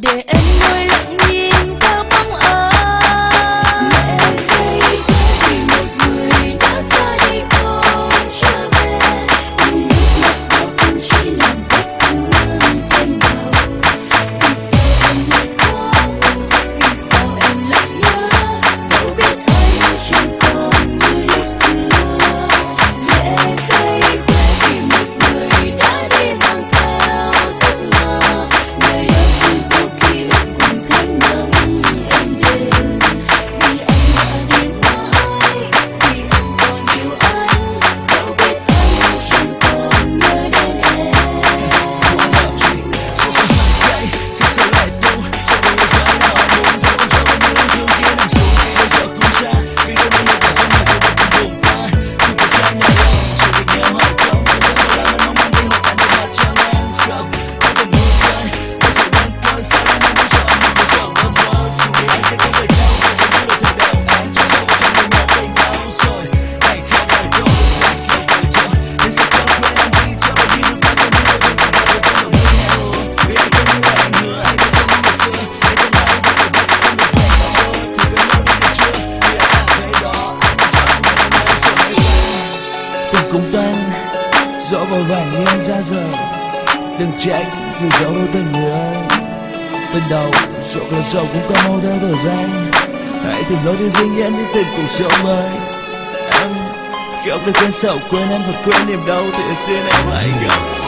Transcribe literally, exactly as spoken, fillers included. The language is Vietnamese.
để em ngồi lặng nhìn theo bóng ai. Mẹ đây vì một người đã xa đi không trở về, nhưng nước mắt đó cũng chỉ làm vết thương thêm đau. Vì sao em lại khóc, vì sao em lại nhớ, dẫu biết anh chẳng còn như lúc xưa. Mẹ cây khỏe vì một người đã đi mang theo giấc mơ, nơi đất rừng dẫu ký ức cùng tháng năm êm đềm. Vì anh đã đi mãi, vì em còn yêu anh, dẫu biết anh chẳng còn nhớ đến em. Tình cũng tan, gió vào vàng nghiêng ra giờ. Đừng trách vì gió vô tình người anh. Tình đầu, dẫu là dẫu cũng có mau theo thời gian. Hãy tìm lối đi riêng nhiên đi tìm cuộc sống mới. Em không được quên sầu, quên em và quên niềm đau, thì xin em hãy gặp